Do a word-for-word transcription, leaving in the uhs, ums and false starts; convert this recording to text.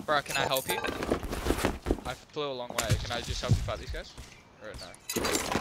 Bro, can I help you? I flew a long way. Can I just help you fight these guys? Or no?